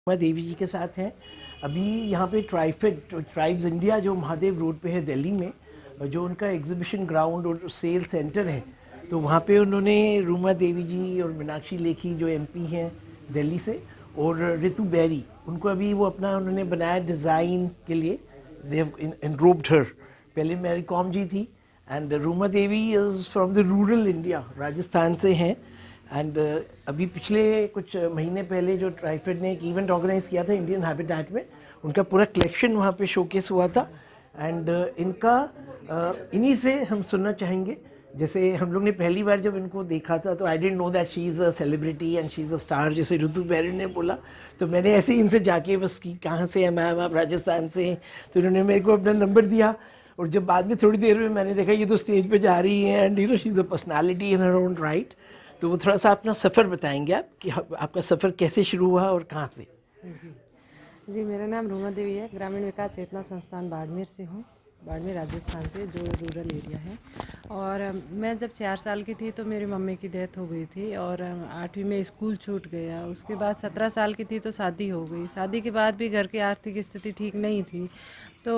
मैं देवी जी के साथ हैं। अभी यहाँ पे ट्राइब्स इंडिया जो महादेव रोड पे है दिल्ली में, जो उनका एग्जीबिशन ग्राउंड और सेल सेंटर है, तो वहाँ पे उन्होंने रूमा देवी जी और मीनाक्षी लेखी जो एमपी हैं दिल्ली से, और रितु बेरी, उनको अभी वो अपना उन्होंने बनाया डिज़ाइन के लिए। They have enrobed her. पहले मैरी कॉम जी थी, and Ruma Devi is from the rural India, Rajasthan से हैं। एंड अभी पिछले कुछ महीने पहले जो ट्राइफेड ने एक इवेंट ऑर्गेनाइज किया था इंडियन हैबिटेट में, उनका पूरा कलेक्शन वहाँ पे शोकेस हुआ था। एंड इनका इन्हीं से हम सुनना चाहेंगे। जैसे हम लोग ने पहली बार जब इनको देखा था तो I didn't know that she is a celebrity and she is a star, जैसे ऋतु बेरी ने बोला। तो मैंने ऐसे ही इनसे जाके बस कि कहाँ से है मैम, आप राजस्थान से हैं? तो इन्होंने मेरे को अपना नंबर दिया, और जब बाद में थोड़ी देर में मैंने देखा ये तो स्टेज पे जा रही हैं, and you know she is a personality in her own right. तो वो थोड़ा सा अपना सफ़र बताएंगे आप कि आपका सफ़र कैसे शुरू हुआ और कहाँ से? जी जी, मेरा नाम रूमा देवी है। ग्रामीण विकास चेतना संस्थान बाड़मेर से हूँ, बाड़मेर राजस्थान से, जो रूरल एरिया है। और मैं जब 4 साल की थी तो मेरी मम्मी की डेथ हो गई थी, और 8वीं में स्कूल छूट गया। उसके बाद 17 साल की थी तो शादी हो गई। शादी के बाद भी घर की आर्थिक स्थिति ठीक नहीं थी, तो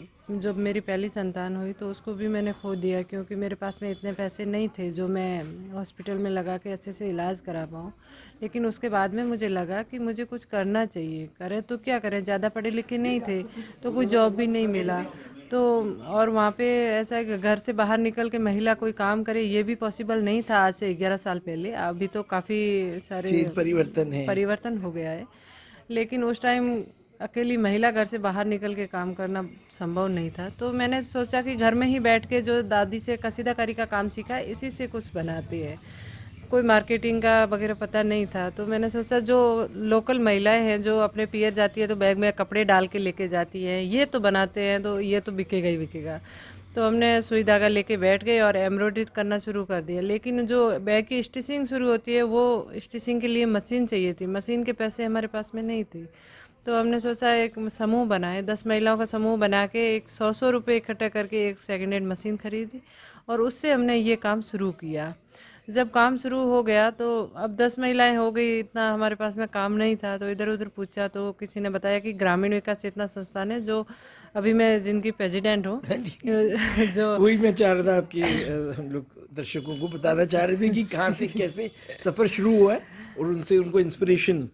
जब मेरी पहली संतान हुई तो उसको भी मैंने खो दिया, क्योंकि मेरे पास में इतने पैसे नहीं थे जो मैं हॉस्पिटल में लगा के अच्छे से इलाज करा पाऊँ। लेकिन उसके बाद में मुझे लगा कि मुझे कुछ करना चाहिए। करें तो क्या करें, ज़्यादा पढ़े लिखे नहीं थे तो कोई जॉब भी नहीं मिला। तो और वहाँ पे ऐसा है कि घर से बाहर निकल के महिला कोई काम करे ये भी पॉसिबल नहीं था आज से 11 साल पहले। अभी तो काफ़ी सारे परिवर्तन है। परिवर्तन हो गया है, लेकिन उस टाइम अकेली महिला घर से बाहर निकल के काम करना संभव नहीं था। तो मैंने सोचा कि घर में ही बैठ के जो दादी से कसीदाकारी का काम सीखा है इसी से कुछ बनाते हैं। कोई मार्केटिंग का वगैरह पता नहीं था, तो मैंने सोचा जो लोकल महिलाएं हैं जो अपने पियर जाती है तो बैग में कपड़े डाल के लेके जाती हैं, ये तो बनाते हैं तो ये तो बिकेगा ही बिकेगा। तो हमने सुई धागा लेके बैठ गए और एम्ब्रॉयडरी करना शुरू कर दिया। लेकिन जो बैग की स्टिचिंग शुरू होती है वो स्टिचिंग के लिए मशीन चाहिए थी, मशीन के पैसे हमारे पास में नहीं थे। तो हमने सोचा एक समूह बनाए, 10 महिलाओं का समूह बना के एक 100 रुपये इकट्ठा करके एक सेकेंड हैंड मशीन खरीदी, और उससे हमने ये काम शुरू किया। जब काम शुरू हो गया तो अब 10 महिलाएं हो गई, इतना हमारे पास में काम नहीं था। तो इधर उधर पूछा तो किसी ने बताया कि ग्रामीण विकास चेतना संस्थान है, जो अभी मैं जिनकी प्रेसिडेंट हूँ। जो वही मैं चाह रहा था आपके हम लोग दर्शकों को बताना चाह रहे थे कि कहाँ से कैसे सफ़र शुरू हुआ है और उनसे उनको इंस्पिरेशन।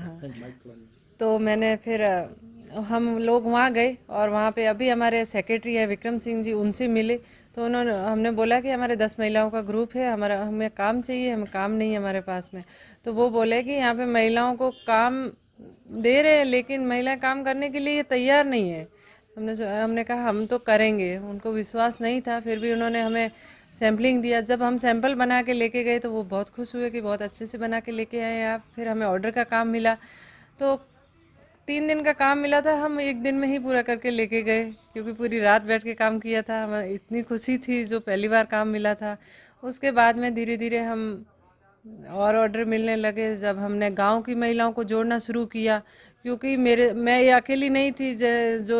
तो मैंने फिर हम लोग वहाँ गए, और वहाँ पे अभी हमारे सेक्रेटरी है विक्रम सिंह जी, उनसे मिले। तो उन्होंने हमने बोला कि हमारे 10 महिलाओं का ग्रुप है, हमारा हमें काम चाहिए, हम काम नहीं है हमारे पास में। तो वो बोले कि यहाँ पे महिलाओं को काम दे रहे हैं लेकिन महिला काम करने के लिए तैयार नहीं है। हमने कहा हम तो करेंगे। उनको विश्वास नहीं था, फिर भी उन्होंने हमें सैम्पलिंग दिया। जब हम सैंपल बना के लेके गए तो वो बहुत खुश हुए कि बहुत अच्छे से बना के लेके आए आप। फिर हमें ऑर्डर का काम मिला, तो 3 दिन का काम मिला था, हम 1 दिन में ही पूरा करके लेके गए, क्योंकि पूरी रात बैठ के काम किया था। हमें इतनी खुशी थी जो पहली बार काम मिला था। उसके बाद में धीरे धीरे हम और ऑर्डर मिलने लगे। जब हमने गांव की महिलाओं को जोड़ना शुरू किया, क्योंकि मैं ये अकेली नहीं थी जो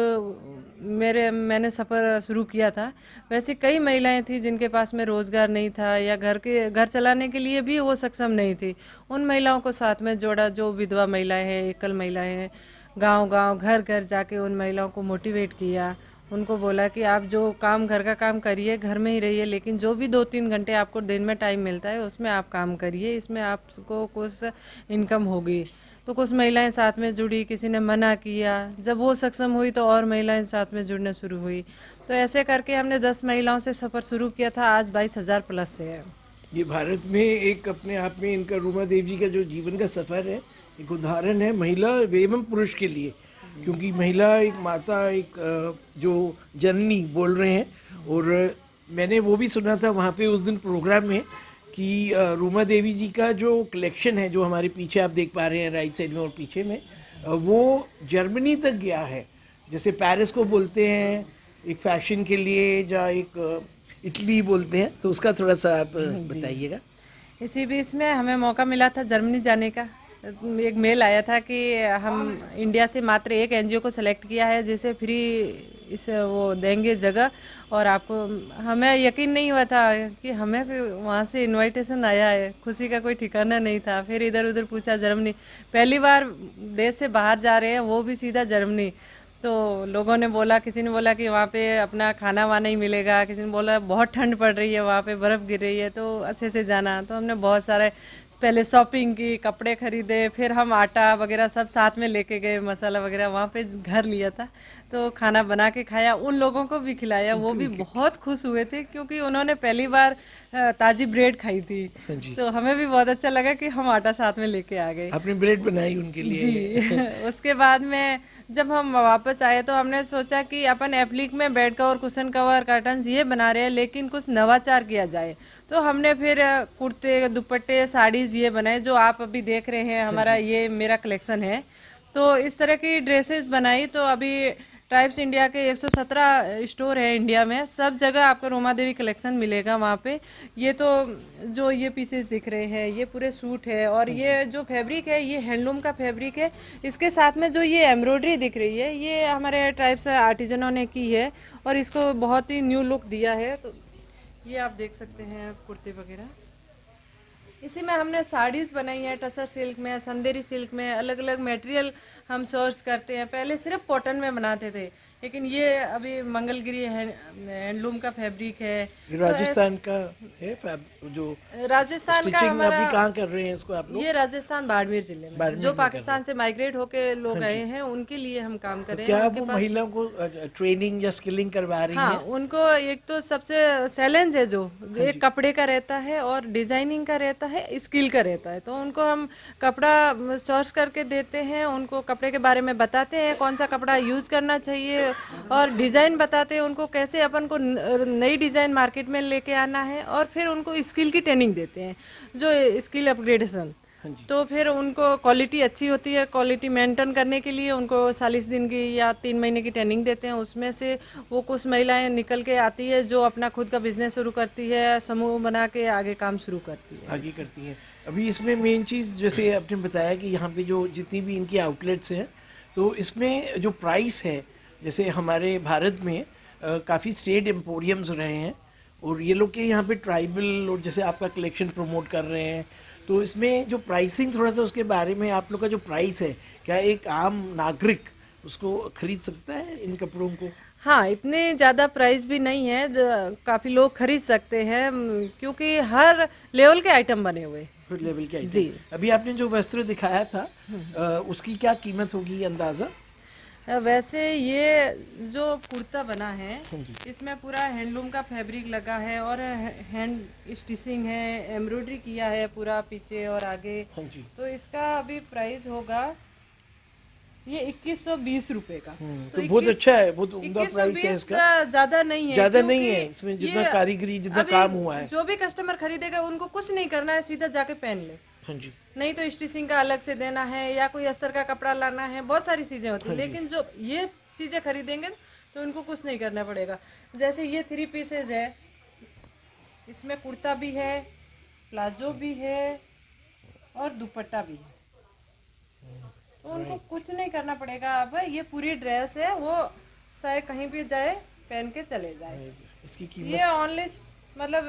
मैंने सफ़र शुरू किया था। वैसे कई महिलाएं थी जिनके पास में रोज़गार नहीं था या घर चलाने के लिए भी वो सक्षम नहीं थी। उन महिलाओं को साथ में जोड़ा, जो विधवा महिलाएं हैं, एकल महिलाएं हैं। गांव गांव घर घर जाके उन महिलाओं को मोटिवेट किया। उनको बोला कि आप जो काम घर का काम करिए, घर में ही रहिए, लेकिन जो भी 2-3 घंटे आपको दिन में टाइम मिलता है उसमें आप काम करिए, इसमें आपको कुछ इनकम होगी। तो कुछ महिलाएं साथ में जुड़ी, किसी ने मना किया। जब वो सक्षम हुई तो और महिलाएं साथ में जुड़ना शुरू हुई। तो ऐसे करके हमने 10 महिलाओं से सफ़र शुरू किया था, आज 22,000 प्लस से है। ये भारत में एक अपने आप में इनका रूमा देवी जी का जो जीवन का सफ़र है एक उदाहरण है महिला एवं पुरुष के लिए, क्योंकि महिला एक माता, एक जो जननी बोल रहे हैं। और मैंने वो भी सुना था वहाँ पे उस दिन प्रोग्राम में कि रूमा देवी जी का जो कलेक्शन है, जो हमारे पीछे आप देख पा रहे हैं राइट साइड में और पीछे में, वो जर्मनी तक गया है। जैसे पेरिस को बोलते हैं एक फैशन के लिए, या एक इटली बोलते हैं, तो उसका थोड़ा सा आप बताइएगा। इसी बीच में हमें मौका मिला था जर्मनी जाने का। एक मेल आया था कि हम इंडिया से मात्र एक एनजीओ को सेलेक्ट किया है जिसे फ्री इस वो देंगे जगह। और आपको, हमें यकीन नहीं हुआ था कि हमें वहाँ से इनविटेशन आया है, खुशी का कोई ठिकाना नहीं था। फिर इधर उधर पूछा, जर्मनी, पहली बार देश से बाहर जा रहे हैं, वो भी सीधा जर्मनी। तो लोगों ने बोला, किसी ने बोला कि वहाँ पे अपना खाना वाना ही मिलेगा, किसी ने बोला बहुत ठंड पड़ रही है वहाँ पे, बर्फ़ गिर रही है, तो अच्छे से जाना। तो हमने बहुत सारे पहले शॉपिंग की, कपड़े खरीदे, फिर हम आटा वगैरह सब साथ में लेके गए, मसाला वगैरह वहाँ पे घर लिया था, तो खाना बना के खाया, उन लोगों को भी खिलाया। वो भी बहुत खुश हुए थे क्योंकि उन्होंने पहली बार ताज़ी ब्रेड खाई थी। तो हमें भी बहुत अच्छा लगा कि हम आटा साथ में लेके आ गए। आपने ब्रेड बनाई उनके लिए? जी। उसके बाद में जब हम वापस आए तो हमने सोचा कि अपन एप्लिक में bed cover, cushion cover, curtains ये बना रहे हैं, लेकिन कुछ नवाचार किया जाए। तो हमने फिर कुर्ते, दुपट्टे, साड़ीज़ ये बनाए जो आप अभी देख रहे हैं, हमारा ये मेरा कलेक्शन है। तो इस तरह की ड्रेसेस बनाई। तो अभी ट्राइब्स इंडिया के 117 स्टोर है इंडिया में, सब जगह आपको रोमा देवी कलेक्शन मिलेगा वहाँ पे। ये तो जो ये पीसेस दिख रहे हैं, ये पूरे सूट है, और ये जो फैब्रिक है ये हैंडलूम का फैब्रिक है। इसके साथ में जो ये एम्ब्रॉयडरी दिख रही है, ये हमारे ट्राइब्स आर्टिजनों ने की है और इसको बहुत ही न्यू लुक दिया है। तो ये आप देख सकते हैं कुर्ते वगैरह। इसी में हमने साड़ीज़ बनाई हैं, टसर सिल्क में, संदेरी सिल्क में, अलग अलग मटेरियल हम सोर्स करते हैं। पहले सिर्फ कॉटन में बनाते थे, लेकिन ये अभी मंगलगिरी हैंडलूम का फैब्रिक है। राजस्थान का है जो राजस्थान का हमारा, अभी कहाँ कर रहे हैं इसको आप लोग? ये राजस्थान बाड़मेर जिले में, जो पाकिस्तान से माइग्रेट होके लोग आए हैं, उनके लिए हम काम कर रहे हैं। क्या वो महिलाओं को ट्रेनिंग या स्किलिंग करवा रही हैं? हाँ, उनको एक तो सबसे चैलेंज है जो एक कपड़े का रहता है और डिजाइनिंग का रहता है, स्किल का रहता है। तो उनको हम कपड़ा सोर्स करके देते हैं, उनको कपड़े के बारे में बताते हैं कौन सा कपड़ा यूज करना चाहिए, और डिजाइन बताते हैं उनको कैसे अपन को नई डिजाइन मार्केट में लेके आना है, और फिर उनको स्किल की ट्रेनिंग देते हैं, जो स्किल अपग्रेडेशन। तो फिर उनको क्वालिटी अच्छी होती है, क्वालिटी मेंटेन करने के लिए उनको 40 दिन की या 3 महीने की ट्रेनिंग देते हैं। उसमें से वो कुछ महिलाएं निकल के आती है जो अपना खुद का बिजनेस शुरू करती है, समूह बना के आगे काम शुरू करती है, आगे करती है। अभी इसमें मेन चीज़ जैसे आपने बताया कि यहाँ पे जो जितनी भी इनकी आउटलेट्स हैं, तो इसमें जो प्राइस है, जैसे हमारे भारत में काफ़ी स्टेट एम्पोरियम्स रहे हैं, और ये लोग के यहाँ पे ट्राइबल, और जैसे आपका कलेक्शन प्रमोट कर रहे हैं, तो इसमें जो प्राइसिंग, थोड़ा सा उसके बारे में, आप लोग का जो प्राइस है, क्या एक आम नागरिक उसको खरीद सकता है इन कपड़ों को? हाँ, इतने ज़्यादा प्राइस भी नहीं है, काफ़ी लोग खरीद सकते हैं, क्योंकि हर लेवल के आइटम बने हुए, हर लेवल के आइटम। जी। अभी आपने जो वस्त्र दिखाया था, उसकी क्या कीमत होगी अंदाज़ा? वैसे ये जो कुर्ता बना है, इसमें पूरा हैंडलूम का फैब्रिक लगा है और हैंड स्टिचिंग है, एम्ब्रॉयडरी किया है पूरा पीछे और आगे। तो इसका अभी प्राइस होगा ये 2120 रुपए का। तो बहुत अच्छा है, बहुत उम्दा प्राइस है इसका। ज्यादा नहीं है, ज्यादा नहीं है, इसमें जितना कारीगरी, जितना काम हुआ है। जो भी कस्टमर खरीदेगा उनको कुछ नहीं करना है, सीधा जाके पहन ले। हाँ जी। नहीं तो स्टिचिंग का अलग से देना है, या कोई अस्तर का कपड़ा लाना है, बहुत सारी चीजें होती है। लेकिन जो ये चीजें खरीदेंगे तो उनको कुछ नहीं करना पड़ेगा। जैसे ये 3 पीसेज है, इसमें कुर्ता भी है, प्लाजो भी है और दुपट्टा भी है, तो उनको कुछ नहीं करना पड़ेगा। अब ये पूरी ड्रेस है, वो चाहे कहीं भी जाए पहन के चले जाए। इसकी कीमत ये ओनली मतलब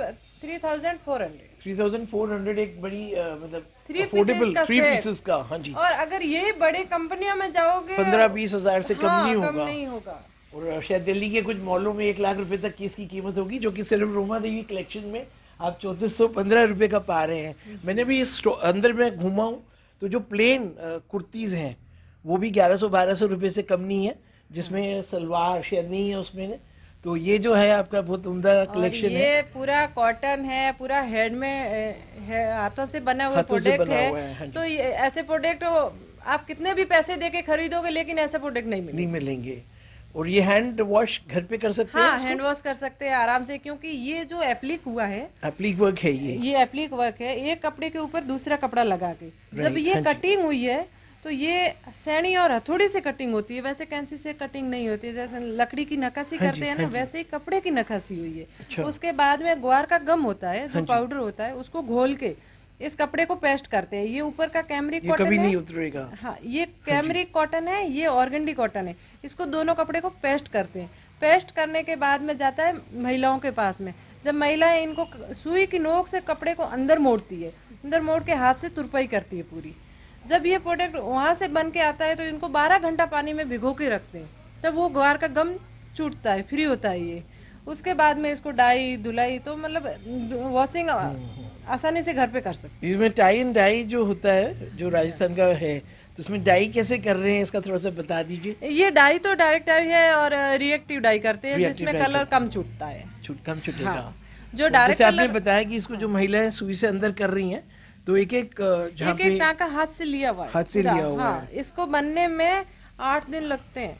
3400 एक बड़ी मतलब 3 अफोर्डेबल 3 पीसेस पीसेस का। हाँ जी। और अगर ये बड़ी कंपनियों में जाओगे 15-20 हजार से कम नहीं कम होगा। नहीं होगा। और शायद दिल्ली के कुछ मॉलों में 1 लाख रुपए तक की इसकी कीमत होगी, जो कि सिर्फ रोमा देवी कलेक्शन में आप 3415 रुपए का पा रहे हैं। मैंने भी इस अंदर में घूमा हूँ, तो जो प्लेन कुर्तीज़ हैं वो भी 1100-1200 रुपये से कम नहीं है, जिसमें सलवार शायद नहीं है उसमें। तो ये जो है आपका बहुत उम्दा कलेक्शन है। ये पूरा कॉटन है, पूरा हैंड में हाथों से बना हुआ प्रोडक्ट है। तो ये ऐसे प्रोडक्ट आप कितने भी पैसे देके खरीदोगे, लेकिन ऐसे प्रोडक्ट नहीं मिलेंगे। और ये हैंड वॉश घर पे कर सकते हैं? हाँ, हैंड वॉश कर सकते हैं आराम से, क्योंकि ये जो एप्लिक हुआ है, एप्लिक वर्क है, ये एप्लिक वर्क है। एक कपड़े के ऊपर दूसरा कपड़ा लगा के जब ये कटिंग हुई है, तो ये सैनी और हथौड़ी से कटिंग होती है, वैसे कैंची से कटिंग नहीं होती है। जैसे लकड़ी की नक्काशी करते हैं ना, वैसे ही कपड़े की नक्काशी हुई है। अच्छा। उसके बाद में ग्वार का गम होता है, जो पाउडर होता है, उसको घोल के इस कपड़े को पेस्ट करते हैं। ये ऊपर का कैमरिक कॉटन कभी नहीं उतरेगा। हाँ, ये कैमरिक कॉटन है, ये ऑर्गेंडी कॉटन है। इसको दोनों कपड़े को पेस्ट करते हैं। पेस्ट करने के बाद में जाता है महिलाओं के पास में। जब महिलाएं इनको सुई की नोक से कपड़े को अंदर मोड़ती है, अंदर मोड़ के हाथ से तुरपाई करती है पूरी। जब ये प्रोडक्ट वहाँ से बन के आता है तो इनको 12 घंटा पानी में भिगो के रखते हैं, तब वो ग्वार का गम छूटता है, फ्री होता है ये। उसके बाद में इसको डाई धुलाई तो मतलब वॉशिंग आसानी से घर पे कर सकते हैं। इसमें टाई एंड डाई जो होता है, जो राजस्थान का है, तो उसमें डाई कैसे कर रहे हैं इसका थोड़ा सा बता दीजिए। ये डाई तो डायरेक्ट डाई है और रिएक्टिव डाई करते हैं जिसमें कलर कम छूटता है, कम छूटेगा। हाँ। जो डायरेक्ट जैसे आपने बताया कि इसको जो महिलाएं सुई से अंदर कर रही हैं, तो एक एक टाँका हाथ से लिया हुआ है, हाथ से लिया हुआ है। इसको बनने में 8 दिन लगते हैं।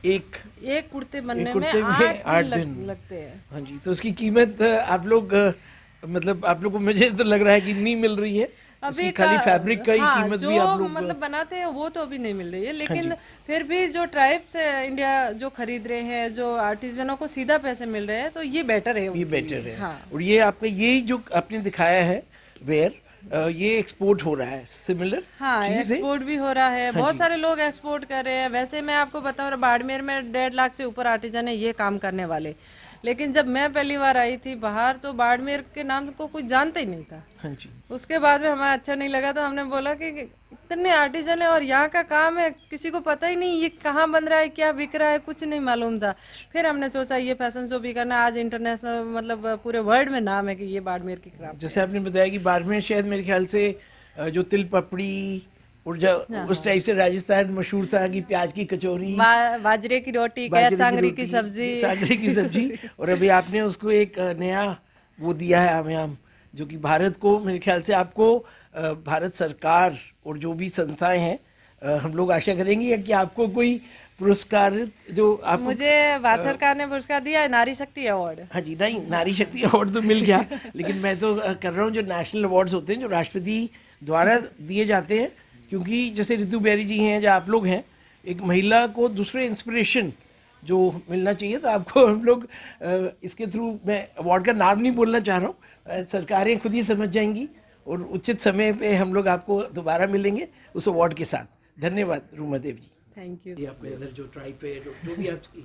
एक कुर्ते बनने में 8 दिन लगते हैं। हाँ जी, तो उसकी कीमत आप लोग मतलब आप लोग को, मुझे तो लग रहा है कि नहीं मिल रही है अभी, खाली फैब्रिक का ही कीमत भी आप लोग मतलब बनाते हैं वो तो अभी नहीं मिल रही है, लेकिन फिर भी जो ट्राइब्स इंडिया जो खरीद रहे हैं, जो आर्टिजनों को सीधा पैसे मिल रहे हैं, तो ये बेटर है। ये बेटर है। हाँ। और ये आपका यही जो आपने दिखाया है वेयर, ये एक्सपोर्ट हो रहा है सिमिलर। हाँ, एक्सपोर्ट भी हो रहा है। बहुत सारे लोग एक्सपोर्ट कर रहे हैं। वैसे मैं आपको बताऊँ, बाड़मेर में 1.5 लाख से ऊपर आर्टिजन है ये काम करने वाले। लेकिन जब मैं पहली बार आई थी बाहर, तो बाड़मेर के नाम को कोई जानता ही नहीं था। हाँ जी। उसके बाद में हमें अच्छा नहीं लगा, तो हमने बोला कि इतने आर्टिजन है और यहाँ का काम है, किसी को पता ही नहीं ये कहाँ बन रहा है, क्या बिक रहा है, कुछ नहीं मालूम था। फिर हमने सोचा ये फैशन शो भी करना। आज इंटरनेशनल मतलब पूरे वर्ल्ड में नाम है कि ये बाड़मेर की क्राफ्ट। जैसे आपने बताया कि बाड़मेर शायद मेरे ख्याल से जो तिल पपड़ी और उस टाइप से राजस्थान मशहूर था कि प्याज की कचौरी, बाजरे की रोटी, सांगरी की सब्जी और अभी आपने उसको एक नया वो दिया है आम, जो कि भारत को, मेरे ख्याल से आपको भारत सरकार और जो भी संस्थाएं हैं, हम लोग आशा करेंगे कि आपको कोई पुरस्कार जो आप, मुझे भारत सरकार ने पुरस्कार दिया है, नारी शक्ति अवार्ड। हाँ जी, नहीं नारी शक्ति अवार्ड तो मिल गया, लेकिन मैं तो कर रहा हूँ जो नेशनल अवार्ड्स होते हैं, जो राष्ट्रपति द्वारा दिए जाते हैं। क्योंकि जैसे रितु बेरी जी हैं, जो आप लोग हैं, एक महिला को दूसरे इंस्पिरेशन जो मिलना चाहिए, तो आपको हम लोग इसके थ्रू, मैं अवार्ड का नाम नहीं बोलना चाह रहा हूँ, सरकारें खुद ही समझ जाएंगी और उचित समय पे हम लोग आपको दोबारा मिलेंगे उस अवार्ड के साथ। धन्यवाद रूमा देव जी। Thank you. आपका इधर जो ट्राइफेड जो भी आपकी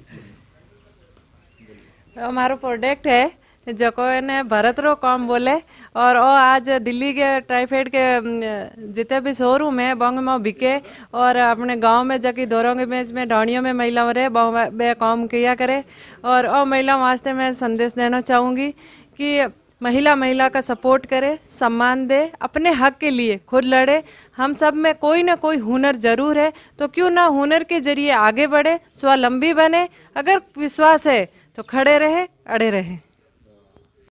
हमारा प्रोडक्ट है जो ने भारत रो काम बोले, और वो आज दिल्ली के ट्राइफेड के जितने भी शोरूम है बंग में बिके, और अपने गांव में जाके दोरोंगे में इसमें डाणियों में महिलाओं रहे बे काम किया करे। और वो महिलाओं वास्ते मैं संदेश देना चाहूँगी कि महिला का सपोर्ट करे, सम्मान दे, अपने हक के लिए खुद लड़े। हम सब में कोई ना कोई हुनर जरूर है, तो क्यों ना हुनर के जरिए आगे बढ़े, स्वावलंबी बने। अगर विश्वास है तो खड़े रहे, अड़े रहे।